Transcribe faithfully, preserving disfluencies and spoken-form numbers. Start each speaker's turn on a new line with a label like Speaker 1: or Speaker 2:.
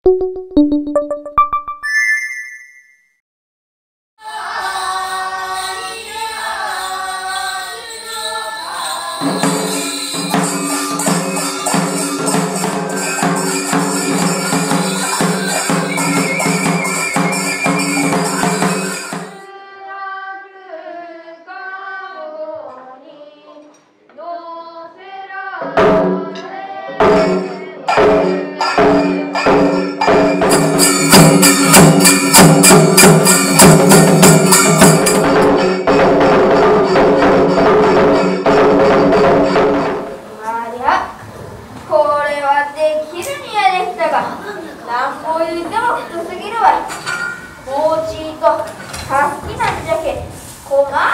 Speaker 1: なんぼ言うても太すぎるわ。もうちいとさっきなんじゃけ困